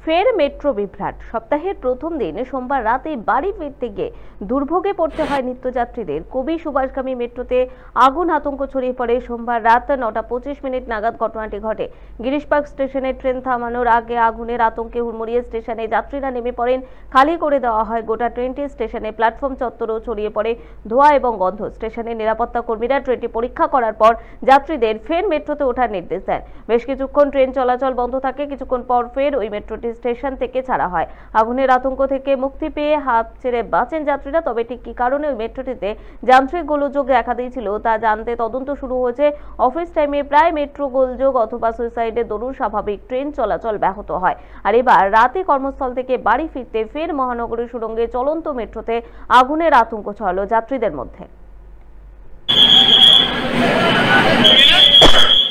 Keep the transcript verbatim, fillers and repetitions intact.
ফের মেট্রো বিভ্রাট। সপ্তাহের প্রথম দিন সোমবার রাতে বাড়ি ফিরতে গিয়ে দুর্ভোগে পড়তে হয় নিত্যযাত্রীদের। কবি সুভাষগামী মেট্রোতে আগুন আতঙ্ক ছড়িয়ে পড়ে সোমবার রাত নটা পঁচিশ মিনিট নাগাদ ঘটনাটি ঘটে। গিরিশপার্ক স্টেশনে ট্রেন থামানোর আগে আগুনের আতঙ্কে হুড়মুড়িয়ে স্টেশনে যাত্রীরা নেমে পড়েন। খালি করে দেওয়া হয় গোটা ট্রেনটি। স্টেশনে প্ল্যাটফর্ম চত্বরেও ছড়িয়ে পড়ে ধোঁয়া এবং গন্ধ। স্টেশনের নিরাপত্তা কর্মীরা ট্রেনটি পরীক্ষা করার পর যাত্রীদের ফের মেট্রোতে ওঠার নির্দেশ দেন। বেশ কিছুক্ষণ ট্রেন চলাচল বন্ধ থাকে। কিছুক্ষণ পর ফের ওই মেট্রোটি স্টেশন থেকে ছাড়া হয়। আগুনের আতঙ্ক থেকে মুক্তি পেয়ে হাঁপ ছেড়ে বাঁচেন যাত্রীরা। তবে ঠিক কি কারণে ওই মেট্রোটিতে যান্ত্রিক গোলযোগ দেখা দিয়েছিল তা জানতে তদন্ত শুরু হয়েছে। অফিস টাইমে প্রায় মেট্রো গোলযোগ অথবা সুইসাইডের দরুন স্বাভাবিক ট্রেন চলাচল ব্যাহত হয়। আর এবার রাতে কর্মস্থল থেকে বাড়ি ফিরতে ফের মহানগরীর সুড়ঙ্গে চলন্ত মেট্রোতে আগুনের আতঙ্ক ছড়ালো যাত্রীদের মধ্যে।